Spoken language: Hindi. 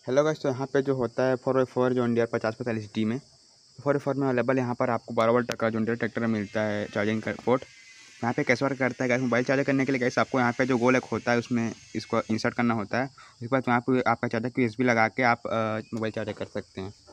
हेलो गाइस, तो यहाँ पे जो होता है 4x4 जॉन डियर 5045 डी में 4x4 में अवेलेबल यहाँ पर आपको 12 वोल्ट का जॉन डियर ट्रैक्टर में मिलता है चार्जिंग का पोर्ट। यहाँ पे कैसे वर्क करता है गाइस, मोबाइल चार्जर करने के लिए गाइस आपको यहाँ पे जो गोल एक होता है उसमें इसको इंसर्ट करना होता है। उसके बाद वहाँ पे आपका चार्जर की USB लगा के आप मोबाइल चार्जर कर सकते हैं।